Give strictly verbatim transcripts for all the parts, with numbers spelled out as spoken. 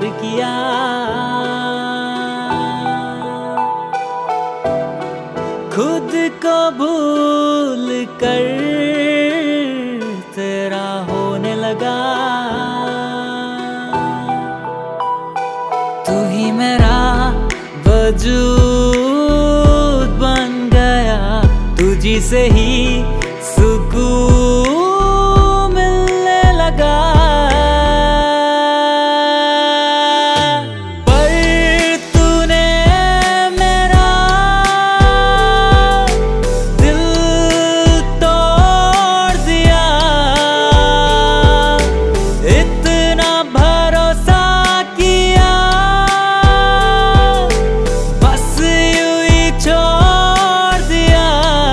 एतबार किया। खुद को भूल कर तेरा होने लगा। तू ही मेरा वजूद बन गया, तुझी से ही सुकून मिलने लगा। पर तूने मेरा दिल तोड़ दिया। इतना भरोसा किया, बस यूं ही छोड़ दिया।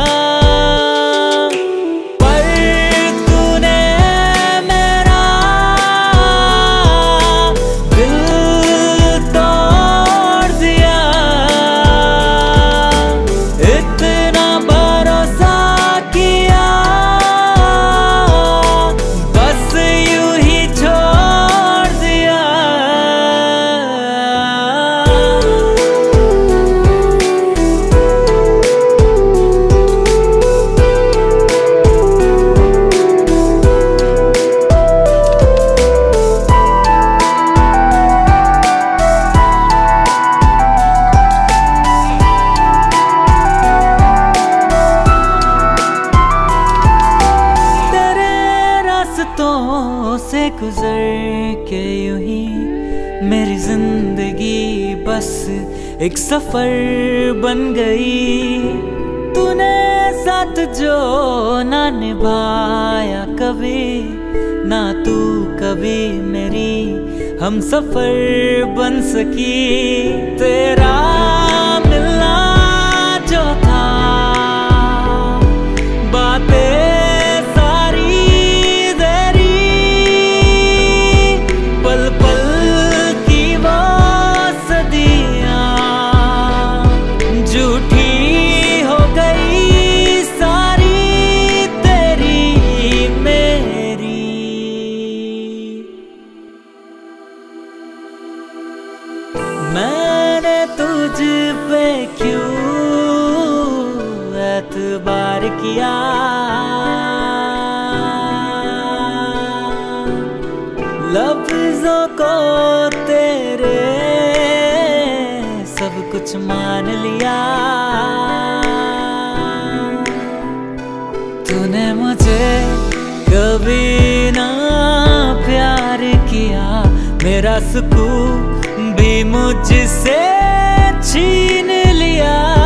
पर तूने मेरा दिल तोड़ दिया। इतना भरोसा किया, बस यूं ही छोड़ दिया। तेरे रास्तों से गुजर के यूं ही मेरी जिंदगी बस एक सफर बन गई। तूने साथ जो ना निभाया कभी, ना तू कभी मेरी हम सफर बन सकी। तेरा मिलना जो था, बातें सारी तेरी, पल पल की वो सदियां झूठी हो गई सारी तेरी मेरी। मैंने तुझ पे क्यों एतबार किया। लफ्जों को तेरे सब कुछ मान लिया। तूने मुझे कभी ना प्यार किया, मेरा सुकून भी मुझसे छीन लिया।